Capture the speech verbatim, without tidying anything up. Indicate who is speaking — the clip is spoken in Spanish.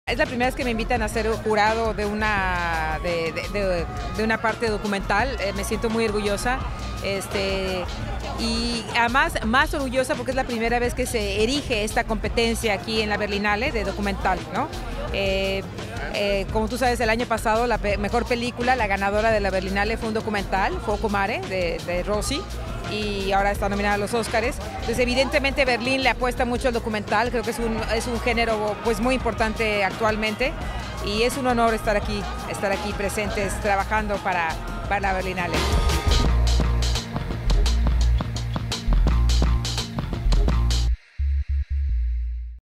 Speaker 1: Es la primera vez que me invitan a ser jurado de una, de, de, de, de una parte documental. Eh, me siento muy orgullosa. Este, y además más orgullosa porque es la primera vez que se erige esta competencia aquí en la Berlinale de documental, ¿no? Eh, eh, como tú sabes, el año pasado la pe mejor película, la ganadora de la Berlinale fue un documental, Fuoco Mare, de, de Rossi, y ahora está nominada a los Óscares. Entonces, evidentemente, Berlín le apuesta mucho al documental, creo que es un, es un género pues, muy importante actualmente, y es un honor estar aquí, estar aquí presentes, trabajando para, para la Berlinale.